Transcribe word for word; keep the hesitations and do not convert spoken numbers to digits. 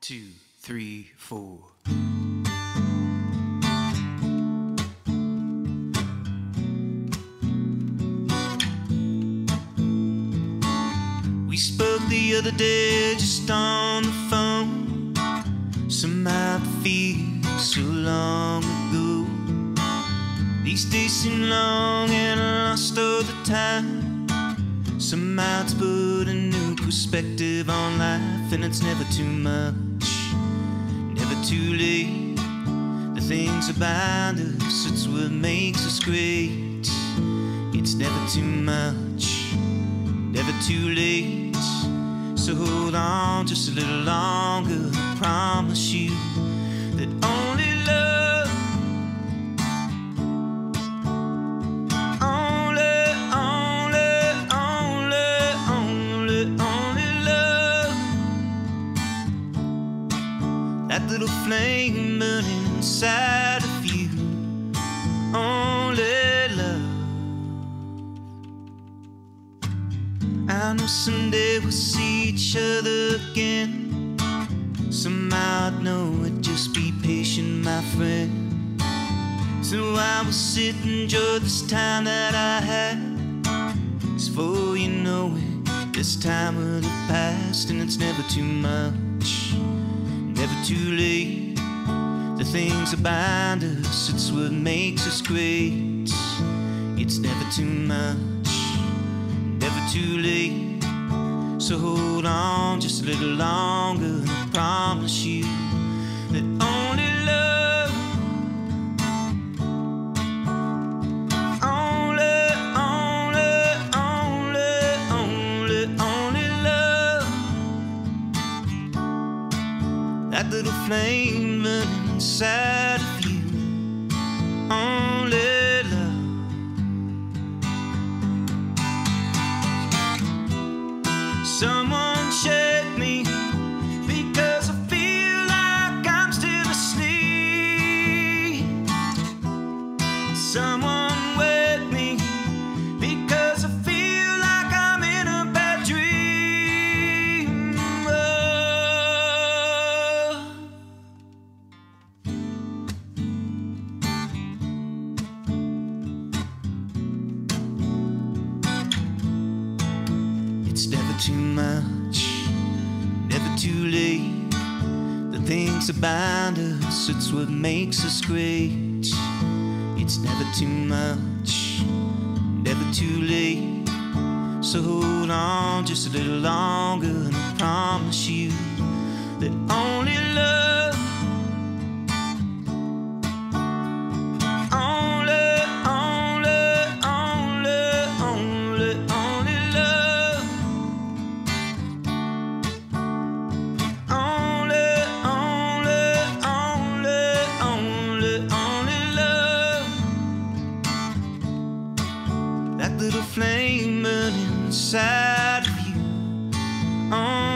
two, three, four. We spoke the other day just on the phone. Somehow it feels so long ago. These days seem long and I lost all the time. Somehow it's put a new perspective on life, and it's never too much, never too late. The things about us, it's what makes us great. It's never too much, never too late. So hold on just a little longer. I promise you that only love, only, only, only, only, only love, that little flame burning inside of you, only love. I know someday we'll see each other again. Somehow I'd know it, just be patient, my friend. So I will sit and enjoy this time that I had. 'Cause before you know it, this time will have passed. And it's never too much, never too late. The things that bind us, it's what makes us great. It's never too much, never too late. So hold on just a little longer, and I promise you that only love, only, only, only, only, only love, that little flame burning inside of you, only love. Someone shake me, because I feel like I'm still asleep. Someone wake me, because I feel like I'm in a bad dream. Oh. It's never too much, never too late. The things that bind us, it's what makes us great. It's never too much, never too late. So hold on just a little longer, and I promise you that only love, only, only, only, only, only love, only, only, only, only, only love, that little flame burning inside of you, only